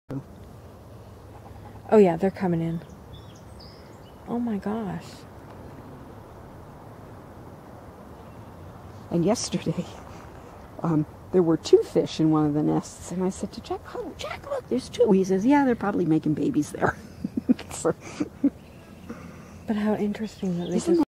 Oh yeah, they're coming in. Oh my gosh. And yesterday, there were 2 fish in one of the nests, and I said to Jack, "Oh, Jack, look, there's 2." He says, "Yeah, they're probably making babies there." But how interesting that they Isn't just